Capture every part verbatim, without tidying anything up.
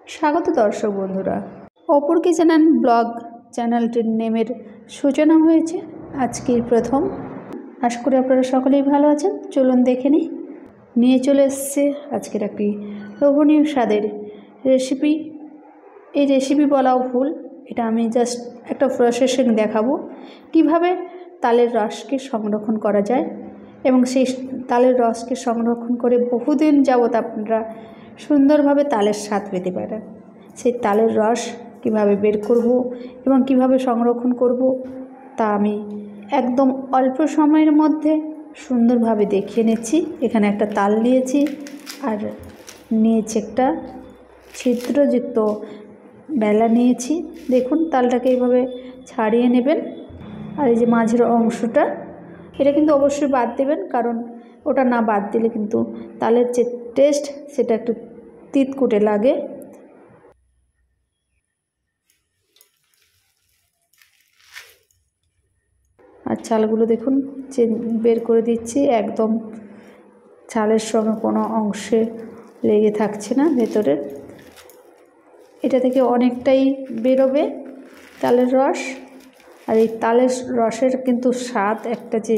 স্বাগত দর্শক বন্ধুরা, অপর কিচেন ব্লগ চ্যানেলটির নেমের সূচনা হয়েছে আজকের প্রথম। আশা করি আপনারা সকলেই ভালো আছেন। চলুন দেখে নিই। নিয়ে চলে এসছে আজকের একটি লোভনীয় স্বাদের রেসিপি। এই রেসিপি বলাও ভুল, এটা আমি জাস্ট একটা প্রসেসিং দেখাবো কিভাবে তালের রসকে সংরক্ষণ করা যায় এবং সেই তালের রসকে সংরক্ষণ করে বহুদিন যাবত আপনারা সুন্দরভাবে তালের স্বাদ পেতে পারেন। সেই তালের রস কিভাবে বের করব এবং কিভাবে সংরক্ষণ করব তা আমি একদম অল্প সময়ের মধ্যে সুন্দরভাবে দেখিয়ে নিচ্ছি। এখানে একটা তাল নিয়েছি আর নিয়েছি একটা ছিদ্রযুক্ত বেলা নিয়েছি। দেখুন, তালটাকে এইভাবে ছাড়িয়ে নেবেন আর এই যে মাঝের অংশটা এটা কিন্তু অবশ্যই বাদ দেবেন, কারণ ওটা না বাদ দিলে কিন্তু তালের যে টেস্ট সেটা একটু তিতকুটে লাগে। আর চালগুলো দেখুন যে বের করে দিচ্ছি, একদম চালের সঙ্গে কোনো অংশে লেগে থাকছে না ভেতরের। এটা থেকে অনেকটাই বেরোবে তালের রস, আর এই তালের রসের কিন্তু স্বাদ একটা যে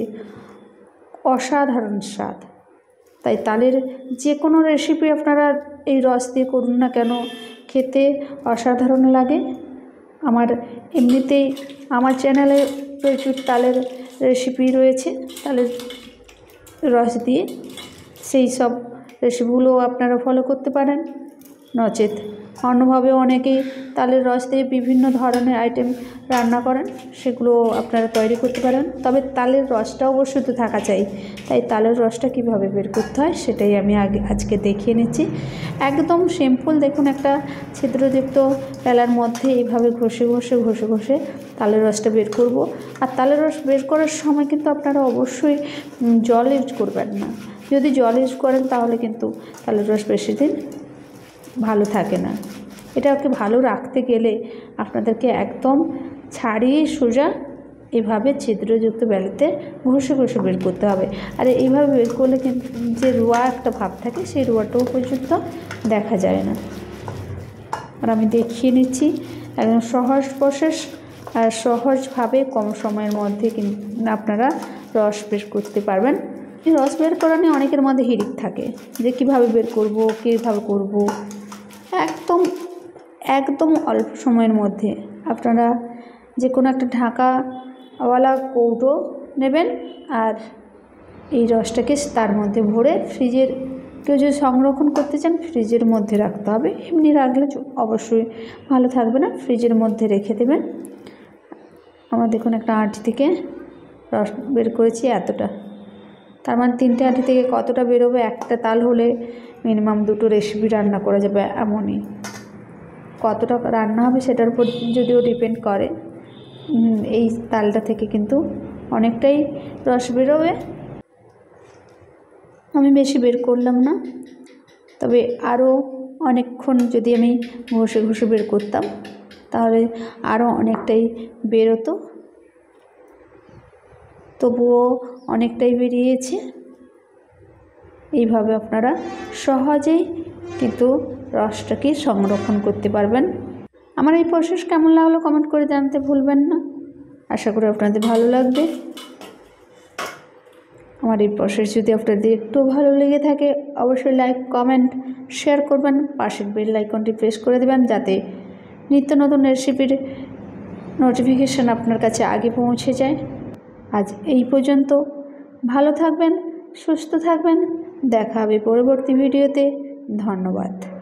অসাধারণ স্বাদ। তাই তালের যে কোনো রেসিপি আপনারা এই রস দিয়ে করুন না কেন, খেতে অসাধারণ লাগে। আমার এমনিতেই আমার চ্যানেলে প্রচুর তালের রেসিপি রয়েছে তালের রস দিয়ে, সেই সব রেসিপিগুলোও আপনারা ফলো করতে পারেন। নচেত অন্যভাবে অনেকেই তালের রস দিয়ে বিভিন্ন ধরনের আইটেম রান্না করেন, সেগুলো আপনারা তৈরি করতে পারেন। তবে তালের রসটা অবশ্যই তো থাকা চাই। তাই তালের রসটা কিভাবে বের করতে হয় সেটাই আমি আগে আজকে দেখিয়ে নিচ্ছি। একদম সিম্পল। দেখুন, একটা ছিদ্রযুক্ত বেলার মধ্যে এইভাবে ঘষে ঘষে ঘষে ঘষে তালের রসটা বের করব। আর তালের রস বের করার সময় কিন্তু আপনারা অবশ্যই জল ইউজ করবেন না। যদি জল ইউজ করেন তাহলে কিন্তু তালের রস বেশি দিন ভালো থাকে না। এটাকে ভালো রাখতে গেলে আপনাদেরকে একদম ছাড়িয়ে সোজা এভাবে ছিদ্রযুক্ত বেলাতে ঘষে ঘষে বের করতে হবে। আর এইভাবে বের করলে কিন্তু যে রোয়া একটা ভাব থাকে সেই রোয়াটাও পর্যন্ত দেখা যায় না। আর আমি দেখিয়ে নিচ্ছি একদম সহজ প্রসেস, আর সহজভাবে কম সময়ের মধ্যে কিন্তু আপনারা রস বের করতে পারবেন। এই রস বের করা নিয়ে অনেকের মধ্যে হিড়িক থাকে যে কীভাবে বের করব, কীভাবে করব। একদম একদম অল্প সময়ের মধ্যে আপনারা যে কোনো একটা ঢাকাওয়ালা কৌটো নেবেন আর এই রসটাকে তার মধ্যে ভরে ফ্রিজের, কেউ যদি সংরক্ষণ করতে চান ফ্রিজের মধ্যে রাখতে হবে। এমনি রাখলে অবশ্যই ভালো থাকবে না, ফ্রিজের মধ্যে রেখে দেবেন। আমার দেখুন একটা আঁটি থেকে রস বের করেছি এতটা, তার মানে তিনটে আঁটি থেকে কতটা বেরোবে? একটা তাল হলে মিনিমাম দুটো রেসিপি রান্না করা যাবে। এমনই কতটা রান্না হবে সেটার উপর যদিও ডিপেন্ড করে। এই তালটা থেকে কিন্তু অনেকটাই রস বেরোবে। আমি বেশি বের করলাম না, তবে আরও অনেকক্ষণ যদি আমি ঘষে ঘষে বের করতাম তাহলে আরও অনেকটাই বেরোতো। তবুও অনেকটাই বেরিয়েছে। এইভাবে আপনারা সহজেই কিন্তু রসটাকে সংরক্ষণ করতে পারবেন। আমার এই প্রসেস কেমন লাগলো কমেন্ট করে জানাতে ভুলবেন না। আশা করি আপনাদের ভালো লাগবে। আমার এই প্রসেস যদি আপনাদের একটু ভালো লেগে থাকে অবশ্যই লাইক, কমেন্ট, শেয়ার করবেন। পাশের বেল আইকনটি প্রেস করে দেবেন যাতে নিত্য নতুন রেসিপির নোটিফিকেশান আপনার কাছে আগে পৌঁছে যায়। আজ এই পর্যন্ত। ভালো থাকবেন, সুস্থ থাকবেন। দেখা হবে পরবর্তী ভিডিওতে। ধন্যবাদ।